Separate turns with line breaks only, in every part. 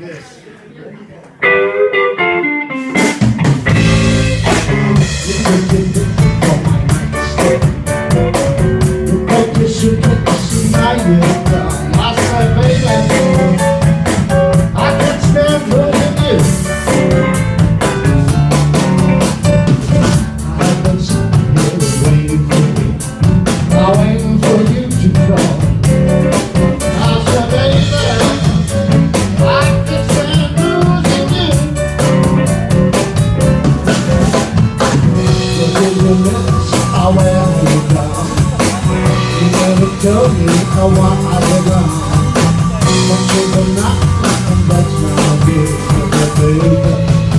this. Tell me how I belong. But you will not, and that's not good, baby.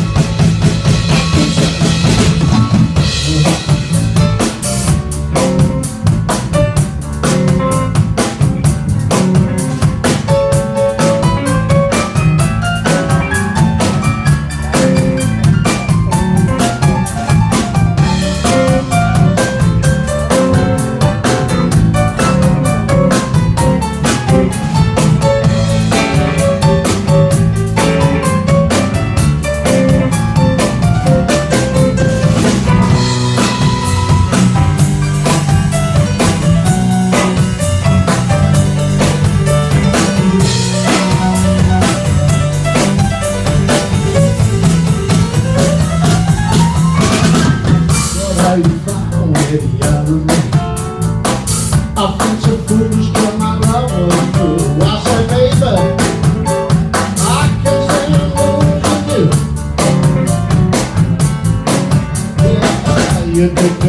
I feel so foolish when my love was true. I said, baby, I can stand alone with you. Yeah, you do.